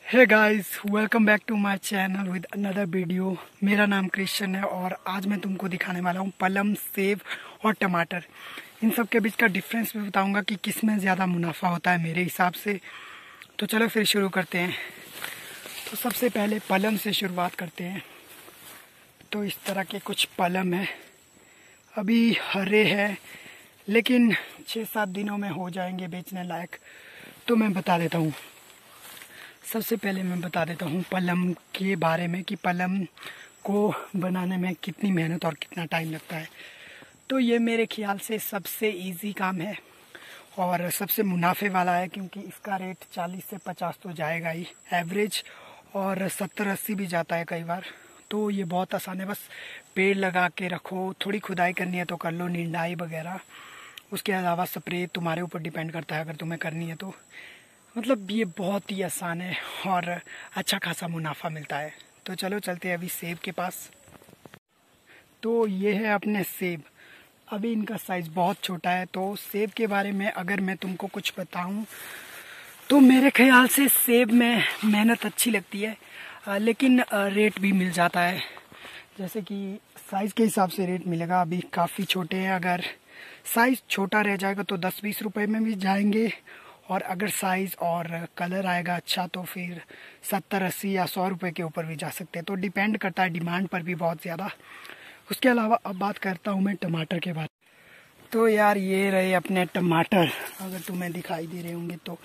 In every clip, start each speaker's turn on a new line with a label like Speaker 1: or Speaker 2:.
Speaker 1: Hey guys, welcome back to my channel with another video. मेरा नाम कृष्ण है और आज मैं तुमको दिखाने वाला हूँ पलम, सेब और टमाटर। इन सब के बीच का डिफरेंस भी बताऊँगा कि किस में ज़्यादा मुनाफा होता है मेरे हिसाब से। तो चलो फिर शुरू करते हैं। तो सबसे पहले पलम से शुरुआत करते हैं। तो इस तरह के कुछ पलम है, अभी हरे हैं लेकिन 6-7 दिनों में हो जाएंगे बेचने लायक। तो मैं बता देता हूँ, सबसे पहले मैं बता देता हूँ पलम के बारे में कि पलम को बनाने में कितनी मेहनत और कितना टाइम लगता है। तो ये मेरे ख्याल से सबसे इजी काम है और सबसे मुनाफे वाला है, क्योंकि इसका रेट 40 से 50 तो जाएगा ही एवरेज, और 70-80 भी जाता है कई बार। तो ये बहुत आसान है, बस पेड़ लगा के रखो, थोड़ी खुदाई करनी है तो कर लो, निंदाई वगैरह। उसके अलावा स्प्रे तुम्हारे ऊपर डिपेंड करता है, अगर तुम्हें करनी है तो। मतलब ये बहुत ही आसान है और अच्छा खासा मुनाफा मिलता है। तो चलो चलते हैं अभी सेब के पास। तो ये है अपने सेब। अभी इनका साइज़ बहुत छोटा है। तो सेब के बारे में अगर मैं तुमको कुछ बताऊं तो मेरे ख्याल से सेब में मेहनत अच्छी लगती है, लेकिन रेट भी मिल जाता है। जैसे कि साइज़ के हिसाब से रेट मिलेगा। अभी काफ़ी छोटे हैं, अगर साइज़ छोटा रह जाएगा तो 10-20 रुपये में भी जाएंगे, और अगर साइज़ और कलर आएगा अच्छा तो फिर 70-80 या 100 रुपये के ऊपर भी जा सकते हैं। तो डिपेंड करता है डिमांड पर भी बहुत ज़्यादा। उसके अलावा अब बात करता हूँ मैं टमाटर के बारे में। तो यार ये रहे अपने टमाटर, अगर तुम्हें दिखाई दे रहे होंगे तो।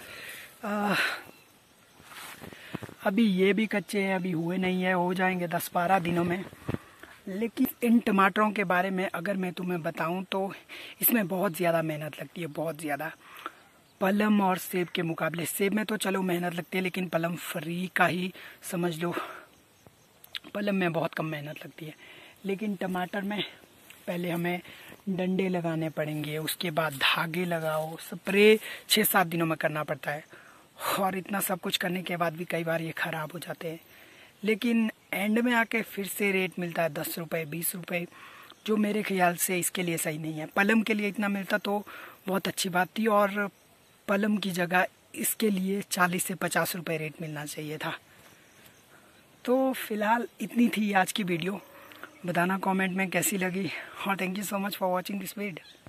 Speaker 1: अभी ये भी कच्चे हैं, अभी हुए नहीं है, हो जाएंगे 10-12 दिनों में। लेकिन इन टमाटरों के बारे में अगर मैं तुम्हें बताऊं तो इसमें बहुत ज़्यादा मेहनत लगती है, बहुत ज़्यादा। पलम और सेब के मुकाबले, सेब में तो चलो मेहनत लगती है लेकिन पलम फ्री का ही समझ लो। पलम में बहुत कम मेहनत लगती है, लेकिन टमाटर में पहले हमें डंडे लगाने पड़ेंगे, उसके बाद धागे लगाओ, स्प्रे 6-7 दिनों में करना पड़ता है। और इतना सब कुछ करने के बाद भी कई बार ये ख़राब हो जाते हैं। लेकिन एंड में आके फिर से रेट मिलता है 10 रुपये 20 रुपये, जो मेरे ख्याल से इसके लिए सही नहीं है। पलम के लिए इतना मिलता तो बहुत अच्छी बात थी, और पलम की जगह इसके लिए 40 से 50 रुपये रेट मिलना चाहिए था। तो फिलहाल इतनी थी आज की वीडियो। बताना कमेंट में कैसी लगी, और thank you so much for watching this video.